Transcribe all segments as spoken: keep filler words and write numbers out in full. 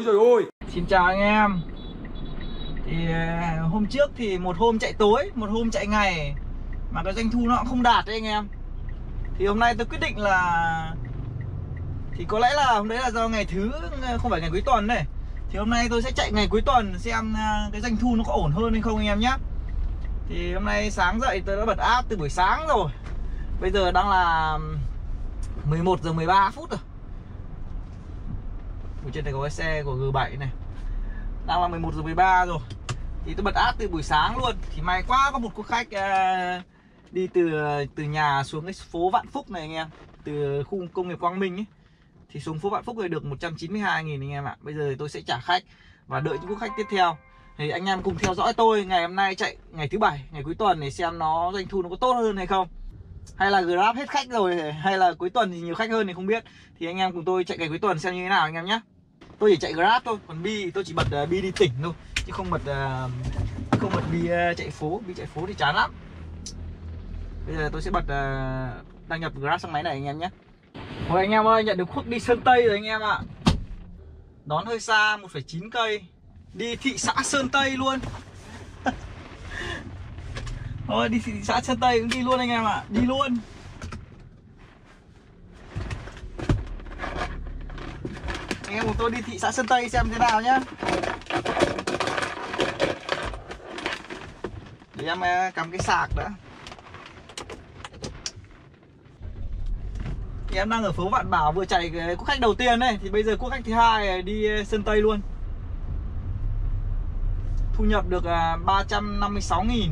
trời ơi. Xin chào anh em. Thì hôm trước thì một hôm chạy tối, một hôm chạy ngày mà cái doanh thu nó cũng không đạt đấy anh em. Thì hôm nay tôi quyết định là thì có lẽ là hôm đấy là do ngày thứ không phải ngày cuối tuần này. Thì hôm nay tôi sẽ chạy ngày cuối tuần xem cái doanh thu nó có ổn hơn hay không anh em nhé. Thì hôm nay sáng dậy tôi đã bật app từ buổi sáng rồi. Bây giờ đang là mười một giờ mười ba phút rồi. Ở trên này có cái xe của G bảy này. Đang là mười một giờ mười ba rồi. Thì tôi bật app từ buổi sáng luôn. Thì may quá có một cô khách uh, đi từ từ nhà xuống cái phố Vạn Phúc này anh em, từ khu công nghiệp Quang Minh ấy. Thì xuống phố Vạn Phúc rồi được một trăm chín mươi hai nghìn anh em ạ. Bây giờ tôi sẽ trả khách và đợi những cô khách tiếp theo. Thì anh em cùng theo dõi tôi ngày hôm nay chạy ngày thứ bảy, ngày cuối tuần để xem nó doanh thu nó có tốt hơn hay không. Hay là Grab hết khách rồi, hay là cuối tuần thì nhiều khách hơn thì không biết. Thì anh em cùng tôi chạy ngày cuối tuần xem như thế nào anh em nhé. Tôi chỉ chạy Grab thôi, còn Bi tôi chỉ bật uh, Bi đi tỉnh thôi, chứ không bật uh, không bật Bi uh, chạy phố. Bi chạy phố thì chán lắm. Bây giờ tôi sẽ bật uh, đăng nhập Grab sang máy này anh em nhé. Thôi anh em ơi, nhận được khuất đi Sơn Tây rồi anh em ạ. Đón hơi xa, một phẩy chín cây. Đi thị xã Sơn Tây luôn. Thôi đi thị xã Sơn Tây cũng đi luôn anh em ạ. Đi luôn. Anh em cùng tôi đi thị xã Sơn Tây xem thế nào nhá. Để em cắm cái sạc đã. Thì em đang ở phố Vạn Bảo, vừa chạy cái quốc khách đầu tiên đây. Thì bây giờ quốc khách thứ hai đi Sơn Tây luôn. Thu nhập được ba trăm năm mươi sáu nghìn.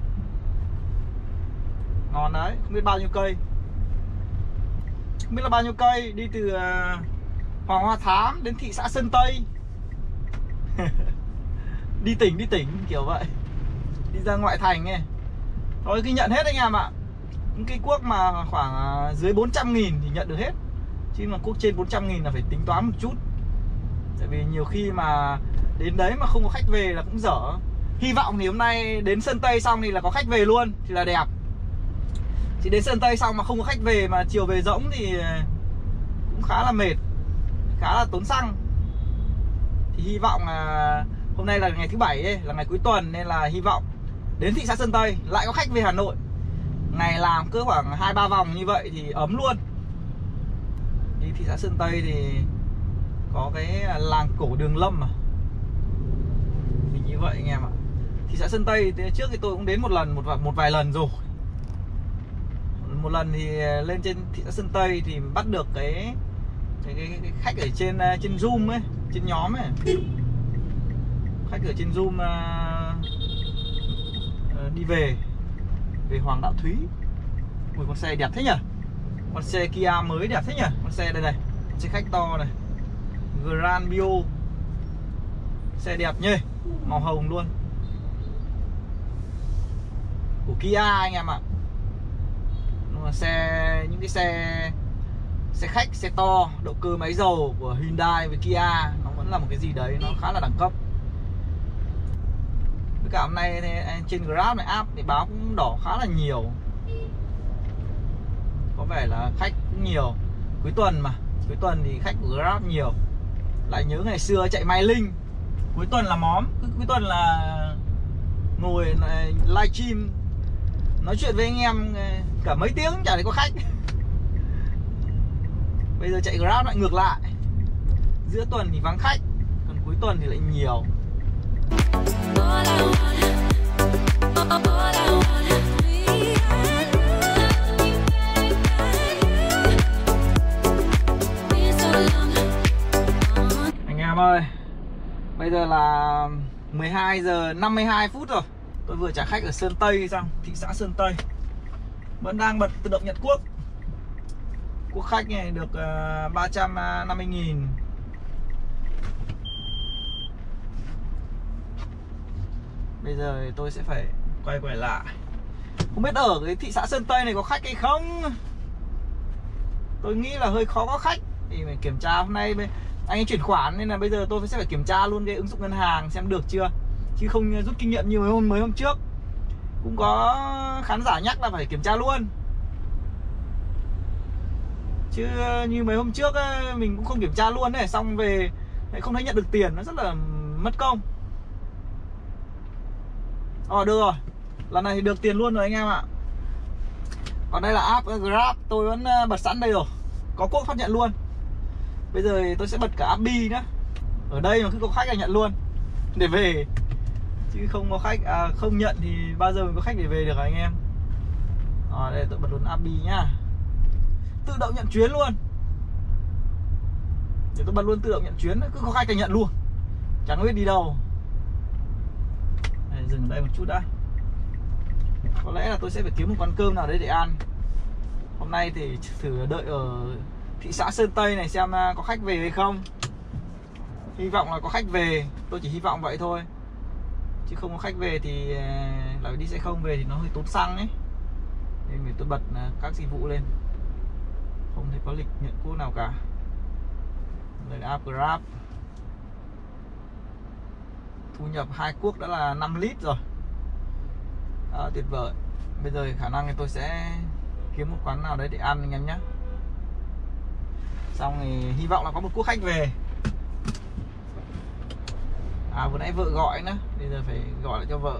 Ngon đấy, không biết bao nhiêu cây. Không biết là bao nhiêu cây. Đi từ Hoàng Hoa Thám đến thị xã Sơn Tây. Đi tỉnh, đi tỉnh kiểu vậy. Đi ra ngoại thành ấy. Thôi cứ nhận hết anh em ạ. Những cái cuốc mà khoảng dưới bốn trăm nghìn thì nhận được hết. Chứ mà cuốc trên bốn trăm nghìn là phải tính toán một chút. Tại vì nhiều khi mà đến đấy mà không có khách về là cũng dở. Hy vọng thì hôm nay đến Sơn Tây xong thì là có khách về luôn thì là đẹp. Chỉ đến Sơn Tây xong mà không có khách về mà chiều về rỗng thì cũng khá là mệt, khá là tốn xăng. Thì hy vọng là hôm nay là ngày thứ bảy ấy, là ngày cuối tuần, nên là hy vọng đến thị xã Sơn Tây lại có khách về Hà Nội. Ngày làm cứ khoảng hai ba vòng như vậy thì ấm luôn. Đi thị xã Sơn Tây thì có cái làng cổ Đường Lâm mà. Thì như vậy anh em ạ. Thị xã Sơn Tây thì trước thì tôi cũng đến một lần, một một vài lần rồi. Một lần thì lên trên thị xã Sơn Tây thì bắt được cái cái, cái, cái khách ở trên trên Zoom ấy, trên nhóm ấy. Khách ở trên Zoom uh, đi về về Hoàng Đạo Thúy. Ui, con xe đẹp thế nhỉ. Con xe Kia mới đẹp thế nhỉ. Con xe đây này, xe khách to này, Grand Bio. Xe đẹp nhỉ, màu hồng luôn, của Kia anh em ạ. Nhưng mà xe, những cái xe xe khách, xe to, động cơ máy dầu của Hyundai với Kia nó vẫn là một cái gì đấy nó khá là đẳng cấp. Với cả hôm nay trên Grab này, app thì báo cũng đỏ khá là nhiều. Có vẻ là khách cũng nhiều. Cuối tuần mà, cuối tuần thì khách của Grab nhiều. Lại nhớ ngày xưa chạy Mai Linh, cuối tuần là móm, cuối tuần là ngồi live stream nói chuyện với anh em cả mấy tiếng chả thấy có khách. Bây giờ chạy Grab lại ngược lại. Giữa tuần thì vắng khách, còn cuối tuần thì lại nhiều. Anh em ơi, bây giờ là mười hai giờ năm mươi hai phút rồi. Tôi vừa trả khách ở Sơn Tây xong, thị xã Sơn Tây. Vẫn đang bật tự động nhận cuốc. Cuốc khách này được uh, ba trăm năm mươi nghìn. Bây giờ thì tôi sẽ phải quay quay lại. Không biết ở cái thị xã Sơn Tây này có khách hay không. Tôi nghĩ là hơi khó có khách. Thì phải kiểm tra hôm nay anh ấy chuyển khoản, nên là bây giờ tôi sẽ phải kiểm tra luôn cái ứng dụng ngân hàng xem được chưa, chứ không rút kinh nghiệm như mấy hôm mấy hôm trước. Cũng có khán giả nhắc là phải kiểm tra luôn, chứ như mấy hôm trước mình cũng không kiểm tra luôn đấy. Xong về Đấy, không thấy nhận được tiền, nó rất là mất công. Ờ được rồi, lần này thì được tiền luôn rồi anh em ạ. Còn đây là app Grab, tôi vẫn bật sẵn đây rồi, có quốc phát nhận luôn. Bây giờ tôi sẽ bật cả app Bi nữa. Ở đây mà cứ có khách là nhận luôn để về, chứ không có khách à, không nhận thì bao giờ mình có khách để về được hả anh em. À, đây tôi bật luôn app Bi nhá, tự động nhận chuyến luôn. Để tôi bật luôn tự động nhận chuyến, cứ có khách là nhận luôn, chẳng biết đi đâu. Đây, dừng ở đây một chút đã. Có lẽ là tôi sẽ phải kiếm một quán cơm nào đấy để ăn. Hôm nay thì thử đợi ở thị xã Sơn Tây này xem có khách về hay không. Hy vọng là có khách về, tôi chỉ hy vọng vậy thôi. Chứ không có khách về thì lại đi xe không về thì nó hơi tốn xăng ấy. Nên mình tôi bật các dịch vụ lên. Không thấy có lịch nhận cua nào cả. Đây là app Grab. Thu nhập hai quốc đã là năm lít rồi. À, tuyệt vời. Bây giờ khả năng thì tôi sẽ kiếm một quán nào đấy để ăn anh em nhé. Xong thì hy vọng là có một quốc khách về. À vừa nãy vợ gọi nữa, bây giờ phải gọi lại cho vợ.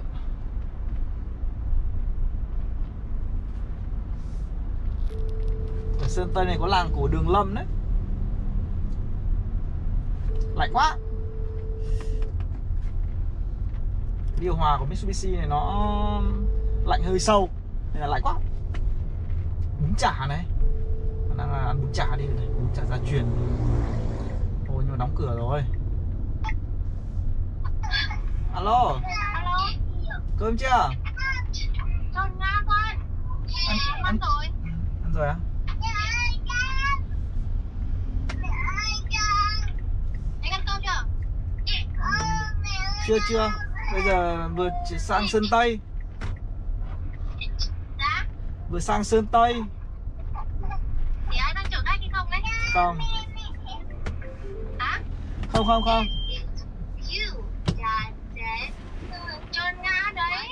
Ở Sơn Tây này có làng cổ Đường Lâm đấy. Lạnh quá. Điều hòa của Mitsubishi này nó lạnh hơi sâu nên là lạnh quá. Bún chả này, đang là ăn bún chả đi này, bún chả gia truyền. Ôi nhưng mà đóng cửa rồi. Alo. Alo. Cơm chưa? Con nga con. Ăn, ăn, ăn rồi. Ăn rồi á? Anh ăn cơm chưa? Chưa chưa. Bây giờ vừa sang Sơn Tây. Dạ? Vừa sang Sơn Tây. Thì ai đang chở khách hay không đấy? Không. Hả? Không không không. Trơn nga đấy.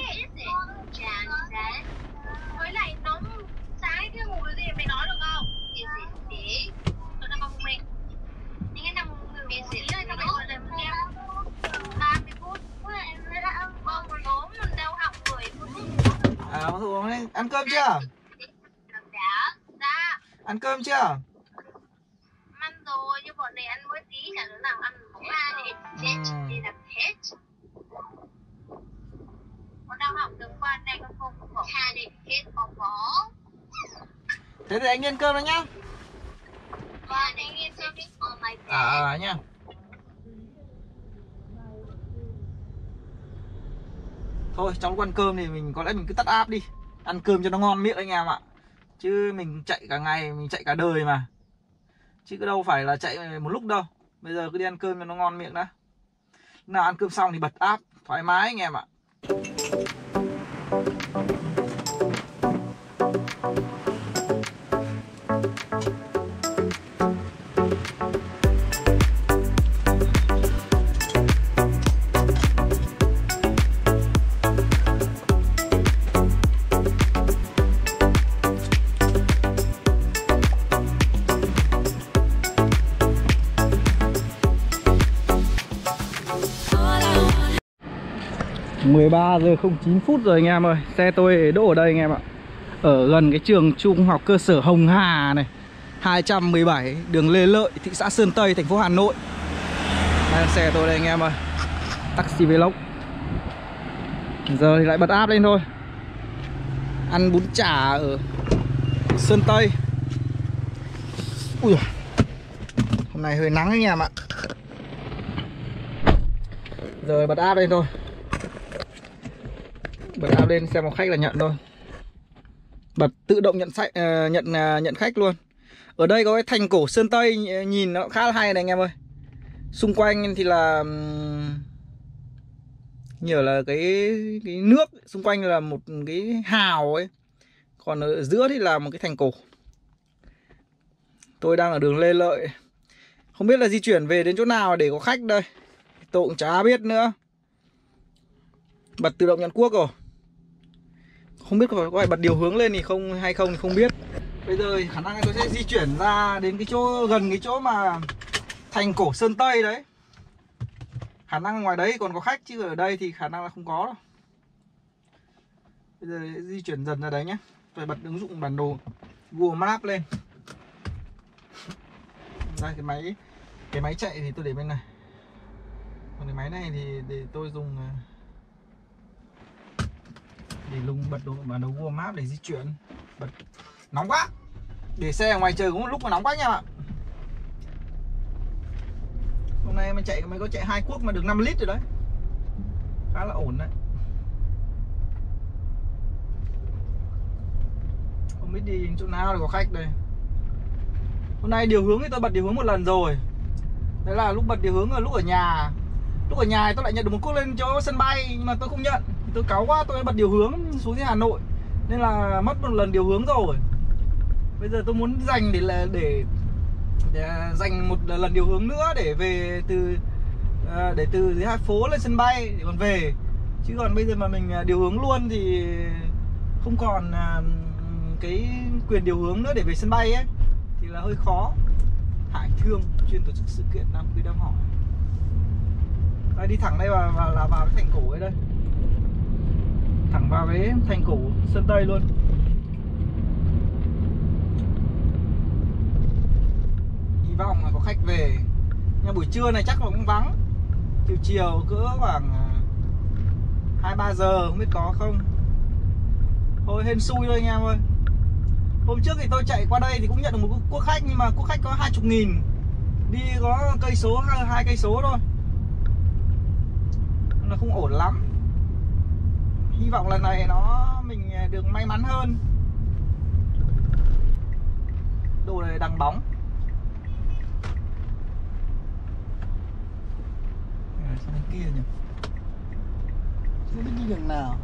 Với lại nó sáng cái ngủ cái gì mày nói được không? Tôi đang bông mình. Nhưng anh nằm mình sẽ lên cái gọi là mình đeo ba mươi phút. Bông còn ốm mình đeo học mười phút. À mà thôi đấy. Ăn cơm chưa? Dạ. Dạ. Ăn cơm chưa? Ăn rồi, nhưng bọn này ăn mới tí chả đứa nào ăn bóng la thì chết thì là hết. Con đang học được qua đây con không có bỏ hà để hết bỏ bỏ. Thế thì anh đi ăn cơm đấy nhá. Và anh yên tâm đi. Oh my god. À, à nhá. Thôi trong lúc ăn cơm thì mình có lẽ mình cứ tắt app đi. Ăn cơm cho nó ngon miệng anh em ạ. Chứ mình chạy cả ngày, mình chạy cả đời mà. Chứ cứ đâu phải là chạy một lúc đâu. Bây giờ cứ đi ăn cơm cho nó ngon miệng đã. Nào ăn cơm xong thì bật app thoải mái anh em ạ. mười ba giờ không chín phút rồi anh em ơi. Xe tôi đỗ ở đây anh em ạ. Ở gần cái trường trung học cơ sở Hồng Hà này, hai trăm mười bảy đường Lê Lợi, thị xã Sơn Tây, thành phố Hà Nội. Đây là xe tôi đây anh em ơi. Taxi Vlog. Giờ thì lại bật app lên thôi. Ăn bún chả ở Sơn Tây. Ui giời. Hôm nay hơi nắng anh em ạ. Rồi bật app lên thôi. Bật app lên xem một khách là nhận thôi. Bật tự động nhận sách, uh, nhận uh, nhận khách luôn. Ở đây có cái thành cổ Sơn Tây, nhìn nó khá là hay này anh em ơi. Xung quanh thì là um, nhiều là cái cái nước, xung quanh là một cái hào ấy. Còn ở giữa thì là một cái thành cổ. Tôi đang ở đường Lê Lợi. Không biết là di chuyển về đến chỗ nào để có khách đây. Tôi cũng chả biết nữa. Bật tự động nhận quốc rồi. Không biết có phải bật điều hướng lên thì không hay không thì không biết. Bây giờ khả năng tôi sẽ di chuyển ra đến cái chỗ gần cái chỗ mà thành cổ Sơn Tây đấy. Khả năng ngoài đấy còn có khách, chứ ở đây thì khả năng là không có đâu. Bây giờ di chuyển dần ra đấy nhé. Tôi bật ứng dụng bản đồ Google Maps lên. Đây, cái máy cái máy chạy thì tôi để bên này. Còn cái máy này thì để tôi dùng để dùng bật đồ bản đồ Google Maps để di chuyển. Bật nóng quá. Để xe ở ngoài trời cũng một lúc mà nóng quá nha bạn. Hôm nay mình chạy mới có chạy hai cuốc mà được năm lít rồi đấy. Khá là ổn đấy. Không biết đi chỗ nào để có khách đây. Hôm nay điều hướng thì tôi bật điều hướng một lần rồi. Đấy là lúc bật điều hướng là lúc ở nhà. Lúc ở nhà thì tôi lại nhận được một cuốc lên chỗ sân bay, nhưng mà tôi không nhận. Tôi cáu quá, tôi bật điều hướng xuống dưới Hà Nội, nên là mất một lần điều hướng rồi. Bây giờ tôi muốn dành để là để, để dành một lần điều hướng nữa để về từ để từ dưới Hà Phố lên sân bay để còn về. Chứ còn bây giờ mà mình điều hướng luôn thì không còn cái quyền điều hướng nữa để về sân bay ấy, thì là hơi khó. Hải Thương chuyên tổ chức sự kiện Nam Quy Đâm Hỏi. Đây, đi thẳng đây vào, vào là vào cái thành cổ ấy đây. Thẳng vào cái thành cổ Sơn Tây luôn. Hy vọng là có khách về. Nhưng buổi trưa này chắc là cũng vắng. Chiều chiều cỡ khoảng hai ba giờ không biết có không. Thôi hên xui thôi anh em ơi. Hôm trước thì tôi chạy qua đây thì cũng nhận được một cuốc khách, nhưng mà cuốc khách có hai mươi nghìn. Đi có cây số, hai cây số thôi. Nó không ổn lắm. Hy vọng lần này nó mình được may mắn hơn. Đồ này đằng bóng. Sang bên kia nhỉ. Không biết đi đường nào.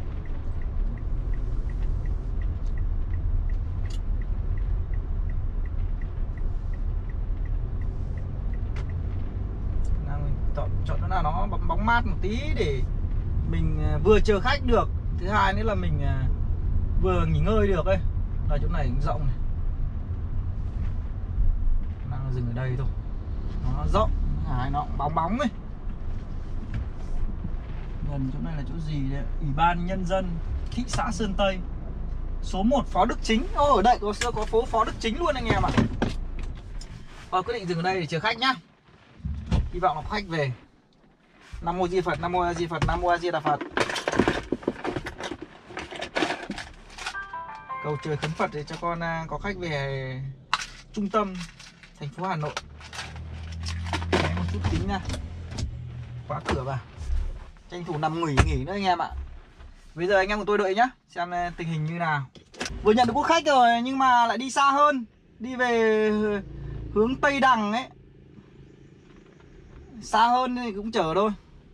Chọn, chọn chỗ nào nó bóng mát một tí để mình vừa chờ khách được. Thứ hai nữa là mình vừa nghỉ ngơi được ấy. Ở chỗ này cũng rộng này. Đang dừng ở đây thôi. Nó rộng, hai nó cũng bóng bóng ấy. Gần chỗ này là chỗ gì đấy? Ủy ban Nhân dân thị xã Sơn Tây. Số một Phó Đức Chính. Ô, ở đây có có phố Phó Đức Chính luôn anh em ạ. Ờ, quyết định dừng ở đây để chờ khách nhá. Hy vọng là khách về. Nam Mô Di Phật, Nam Mô A Di Phật, Nam Mô A Di Đà Phật. Cầu trời khấn Phật để cho con có khách về trung tâm thành phố Hà Nội. Đấy, một chút tính nha. Khóa cửa vào. Tranh thủ nằm nghỉ nghỉ nữa anh em ạ. Bây giờ anh em của tôi đợi nhá, xem tình hình như nào. Vừa nhận được quốc khách rồi nhưng mà lại đi xa hơn, đi về hướng Tây Đằng ấy. Xa hơn thì cũng chở thôi.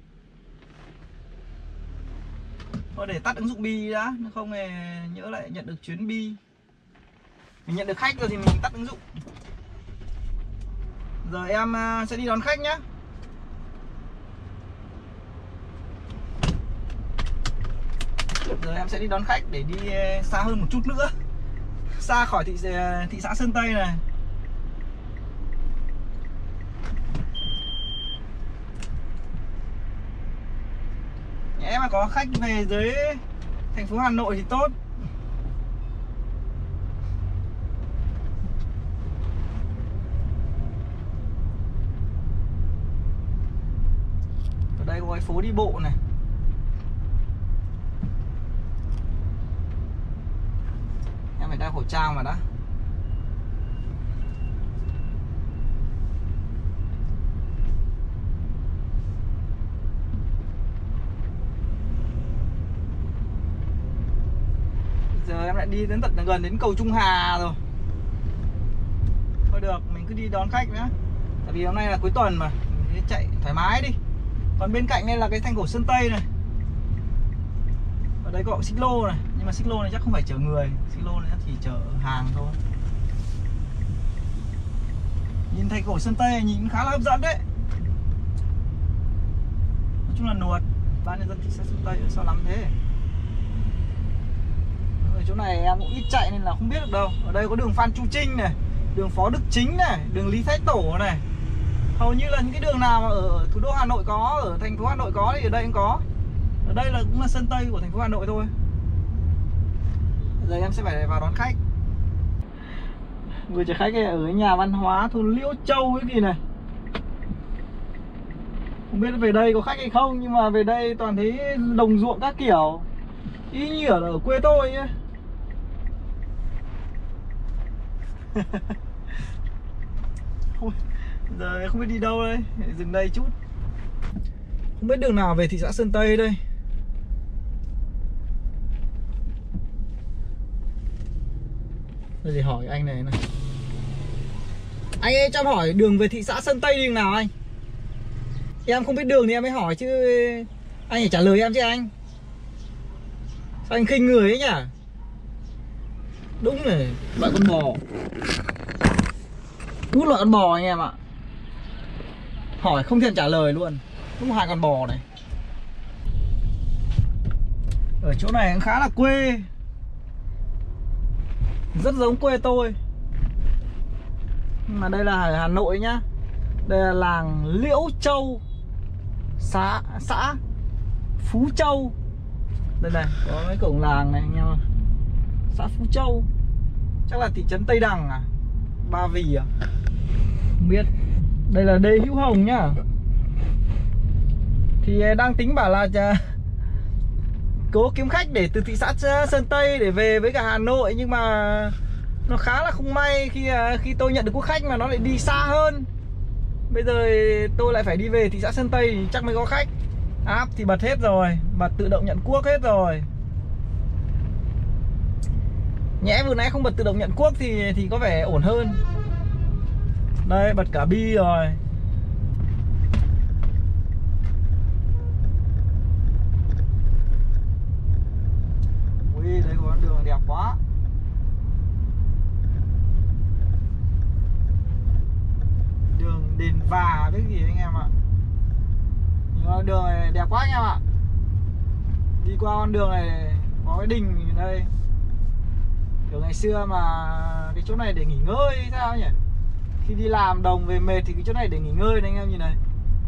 Thôi để tắt ứng dụng Bi đã, không thì nhỡ lại nhận được chuyến Bi. Mình nhận được khách rồi thì mình tắt ứng dụng. Giờ em sẽ đi đón khách nhé. Giờ em sẽ đi đón khách để đi xa hơn một chút nữa. Xa khỏi thị, thị xã Sơn Tây này. Em mà có khách về dưới thành phố Hà Nội thì tốt. Ở đây có cái phố đi bộ này. Em phải đeo khẩu trang mà đã. Giờ em lại đi đến tận gần đến cầu Trung Hà rồi. Thôi được, mình cứ đi đón khách nữa. Tại vì hôm nay là cuối tuần mà, mình chạy thoải mái đi. Còn bên cạnh đây là cái thành cổ Sơn Tây này. Ở đây có xích lô này. Nhưng mà xích lô này chắc không phải chở người. Xích lô này chắc chỉ chở hàng thôi. Nhìn thành cổ Sơn Tây này nhìn khá là hấp dẫn đấy. Nói chung là nuột. Ban nhân dân thị xã Sơn Tây sao lắm thế. Ở chỗ này em cũng ít chạy nên là không biết được đâu. Ở đây có đường Phan Chu Trinh này, đường Phó Đức Chính này, đường Lý Thái Tổ này. Hầu như là những cái đường nào mà ở thủ đô Hà Nội có, ở thành phố Hà Nội có thì ở đây cũng có. Ở đây là cũng là sân Tây của thành phố Hà Nội thôi. Giờ em sẽ phải vào đón khách. Vừa chở khách ở nhà văn hóa thôn Liễu Châu cái gì này. Không biết về đây có khách hay không, nhưng mà về đây toàn thấy đồng ruộng các kiểu, y như ở, ở quê tôi ấy. Không, giờ không biết đi đâu đây, dừng đây chút. Không biết đường nào về thị xã Sơn Tây đây. Đây thì hỏi anh này này. Anh ơi, cho em hỏi đường về thị xã Sơn Tây đi đường nào anh? Em không biết đường thì em mới hỏi chứ. Anh phải trả lời em chứ anh. Sao anh khinh người ấy nhỉ? Đúng này, loại con bò. Đúng loại con bò anh em ạ. Hỏi không thèm trả lời luôn. Đúng hai con bò này. Ở chỗ này cũng khá là quê, rất giống quê tôi. Nhưng mà đây là Hà Nội nhá. Đây là làng Liễu Châu, xã xã Phú Châu. Đây này, có mấy cổng làng này anh em ạ. Xã Phú Châu. Chắc là thị trấn Tây Đằng à, Ba Vì à, không biết. Đây là Đê Hữu Hồng nhá. Thì đang tính bảo là cố kiếm khách để từ thị xã Sơn Tây để về với cả Hà Nội, nhưng mà nó khá là không may khi khi tôi nhận được quốc khách mà nó lại đi xa hơn. Bây giờ tôi lại phải đi về thị xã Sơn Tây thì chắc mới có khách. App thì bật hết rồi, bật tự động nhận quốc hết rồi. Nhẽ vừa nãy không bật tự động nhận quốc thì thì có vẻ ổn hơn. Đây, bật cả bi rồi. Ui, đây có con đường đẹp quá. Đường Đền Và cái gì anh em ạ. Nhìn đường này đẹp quá anh em ạ. Đi qua con đường này có cái đình đây. Kiểu ngày xưa mà cái chỗ này để nghỉ ngơi hay sao nhỉ? Khi đi làm đồng về mệt thì cái chỗ này để nghỉ ngơi này anh em nhìn này.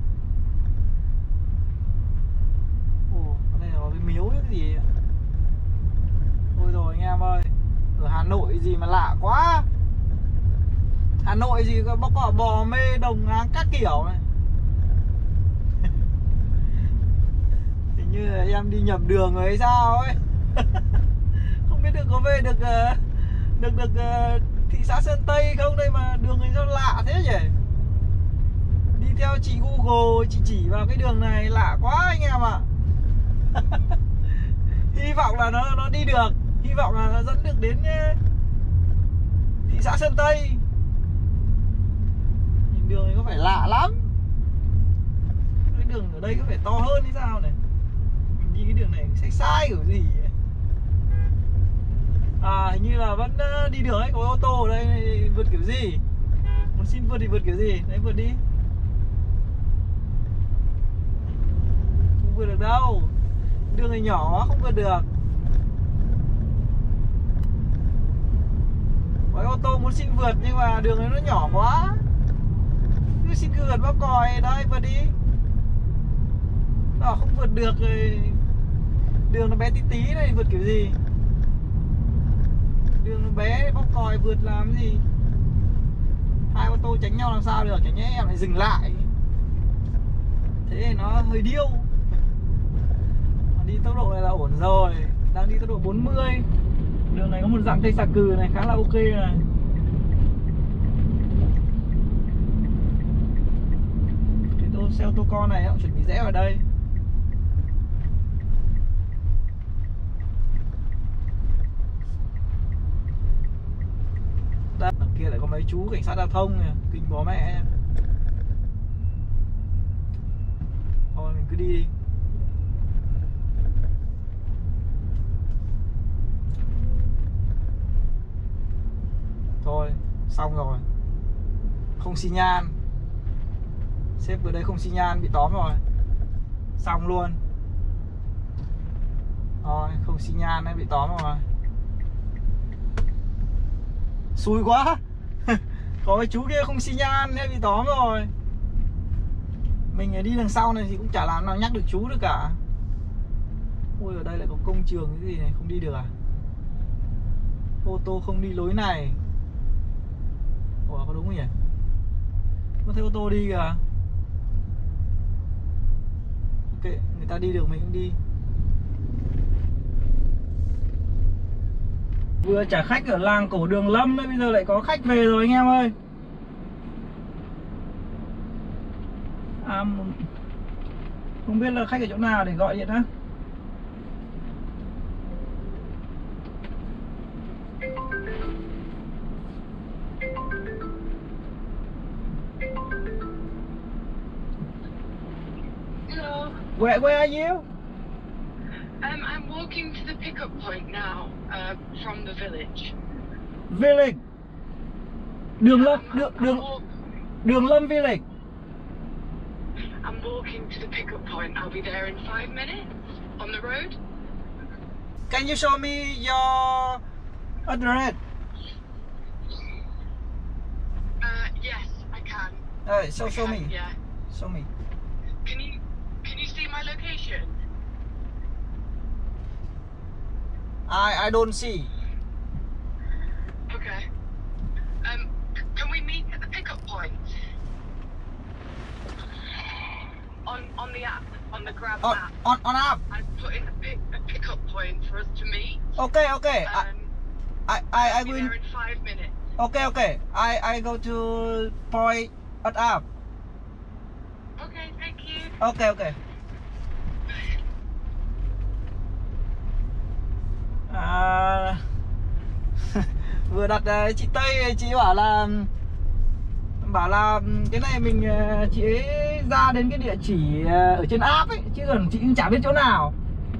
Ồ, ở đây có cái miếu cái gì ạ? Ôi rồi anh em ơi, ở Hà Nội gì mà lạ quá. Hà Nội gì có bóc cỏ bò mê đồng áng các kiểu này. Hình như là em đi nhầm đường rồi hay sao ấy. Không biết được có về được được được thị xã Sơn Tây không đây mà đường này sao lạ thế nhỉ? Đi theo chị Google chị chỉ vào cái đường này lạ quá anh em ạ. Hy vọng là nó nó đi được, hy vọng là nó dẫn được đến thị xã Sơn Tây. Nhìn đường này có phải lạ lắm. Cái đường ở đây có phải to hơn hay sao này? Mình đi cái đường này sai sai kiểu gì ấy. À, hình như là vẫn đi đường ấy, có ô tô ở đây, vượt kiểu gì? Muốn xin vượt thì vượt kiểu gì? Đấy, vượt đi. Không vượt được đâu. Đường này nhỏ không vượt được. Có ô tô muốn xin vượt nhưng mà đường này nó nhỏ quá. Cứ xin vượt bóp còi, đây vượt đi. Đó, không vượt được rồi. Đường nó bé tí tí này, vượt kiểu gì? Đường nó bé, bóp còi vượt làm gì? Hai ô tô tránh nhau làm sao được, chẳng nhẽ em lại dừng lại. Thế nó hơi điêu. Đi tốc độ này là ổn rồi. Đang đi tốc độ bốn mươi. Đường này có một dạng cây xà cừ này khá là ok này. Cái tô, xe ô tô con này cũng chuẩn bị rẽ vào đây. Đây, đằng kia lại có mấy chú cảnh sát giao thông này, kinh bó mẹ. Thôi mình cứ đi đi. Thôi, xong rồi. Không xi nhan. Sếp vừa đây không xi nhan, bị tóm rồi. Xong luôn. Rồi, không xi nhan đấy, bị tóm rồi. Xui quá. Có cái chú kia không xi nhan nên bị tóm rồi. Mình đi đằng sau này thì cũng chả làm nào nhắc được chú được cả. Ôi ở đây lại có công trường cái gì này, không đi được à? Ô tô không đi lối này. Ủa có đúng không nhỉ? Có thấy ô tô đi kìa. Ok, người ta đi được mình cũng đi. Vừa trả khách ở làng cổ Đường Lâm đấy, bây giờ lại có khách về rồi anh em ơi. À, không biết là khách ở chỗ nào để gọi điện á. Hello. Where, where are you? Um, I'm walking to the pickup point now, uh, from the village. Village. Đường Lâm, I'm, đường, I'm, đường, walk, Đường Lâm Village. I'm walking to the pickup point. I'll be there in five minutes on the road. Can you show me your address? Uh, yes, I can. Uh, show, I show can, me. Yeah. Show me. Can you can you see my location? I I don't see. Okay. Um, c- can we meet at the pickup point? On on the app, on the Grab On app. on on app. I've put in a pick a pickup point for us to meet. Okay, okay. I Um, I I, I I'll be will. there in five minutes. Okay, okay. I I go to point at app. Okay, thank you. Okay, okay. À, vừa đặt uh, chị Tây, chị bảo là bảo là cái này mình uh, chị ấy ra đến cái địa chỉ uh, ở trên app ấy, chứ còn chị cũng chả biết chỗ nào.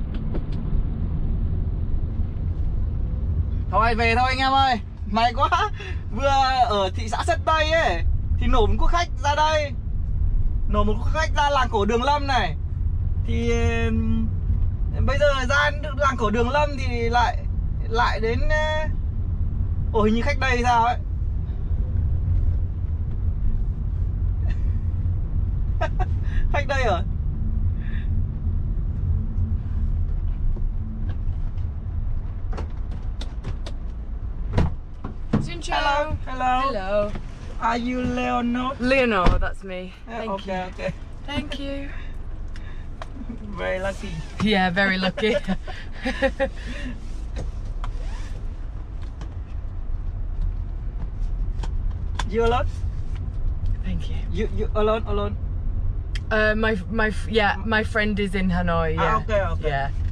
Thôi về thôi anh em ơi, may quá. Vừa ở thị xã Sơn Tây ấy thì nổ một quốc khách ra đây, nổ một quốc khách ra làng cổ Đường Lâm này. Thì bây giờ ra làng cổ Đường Lâm thì lại lại đến ồ hình như khách đây sao ấy. Khách đây rồi. Hello, hello. Hello. Are you Leonor? Leonor, that's me. Thank okay, you. okay. Thank you. Very lucky. Yeah, very lucky. You alone? Thank you. You you alone alone? Uh, my my yeah, my friend is in Hanoi. Yeah. Ah, okay, okay. Yeah.